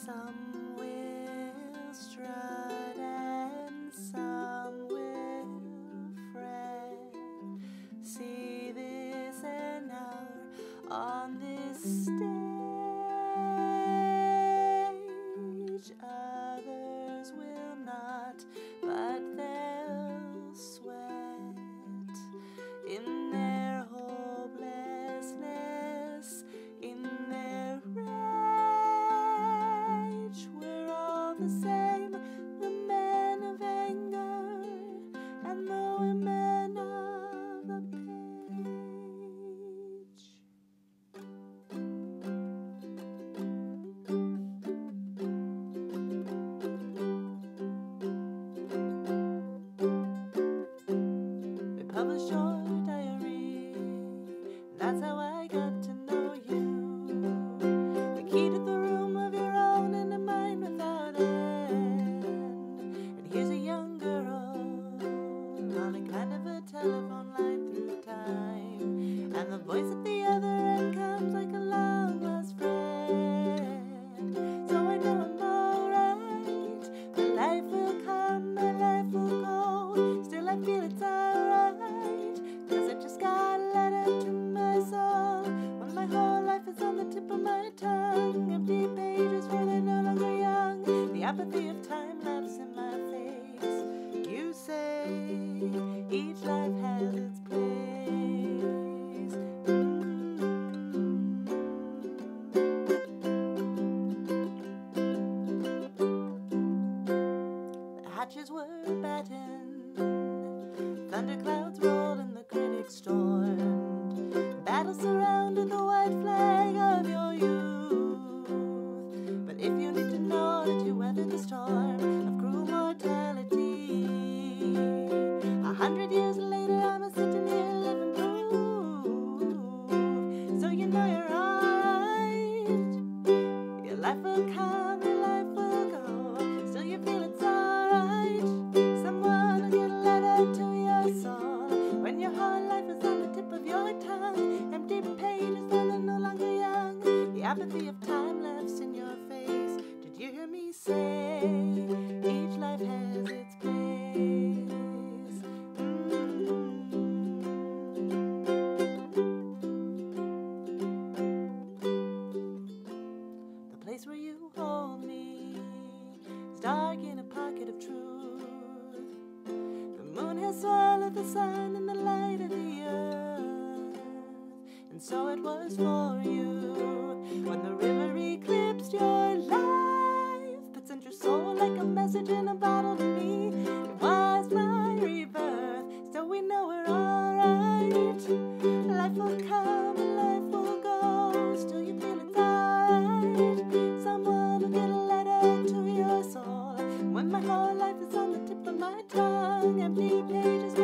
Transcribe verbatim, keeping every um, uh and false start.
Some will strut and some will fret. See this an hour on this stage. Others will not, but they'll sweat in their hopelessness, in their rage. We're all the same, the men of anger and the women of the page. They published your diary, that's how I got to know you. The key to the room of your own and a mind without end. And here's a young girl on a kind of a telephone line through time, and the voice at the other end comes like a long lost friend. So I know I'm alright, my life will come, my life will go. Still I feel it's alright, 'cause I just got a letter to my soul. When my whole life is on the tip of my tongue, empty pages where they're no longer young. The apathy of time laughs in my face. You say each life has its place. Mm. The hatches were battened, thunderclouds rolled and the critics stormed. Battle surrounded the white flag of your youth. But if you need to know that you weathered the storm of cruel mortality, a hundred years later I'm a sitting here living proof. So you know you're alright. Your life will come, your life will go. Still you feel it's alright. Someone will get a letter to your soul. When your whole life is on the tip of your tongue, empty pages when they're no longer young. The apathy of time laughs in your face. Did you hear me say each life has its place? Mm. The place where you hold me is dark in a pocket of truth. The moon has swallowed the sun and the light of the earth. And so it was for you when the river eclipsed your life, but sent your soul like a message in a bottle to me. It was my rebirth, so we know we're alright. Life will come and life will go, still you feel it's alright. Someone will get a letter to your soul. When my whole life is on the tip of my tongue, empty pages